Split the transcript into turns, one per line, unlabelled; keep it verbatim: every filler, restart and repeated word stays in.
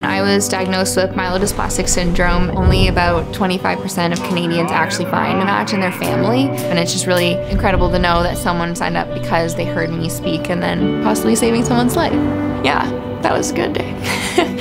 I was diagnosed with myelodysplastic syndrome. Only about twenty-five percent of Canadians actually find a match in their family. And it's just really incredible to know that someone signed up because they heard me speak and then possibly saving someone's life. Yeah, that was a good day.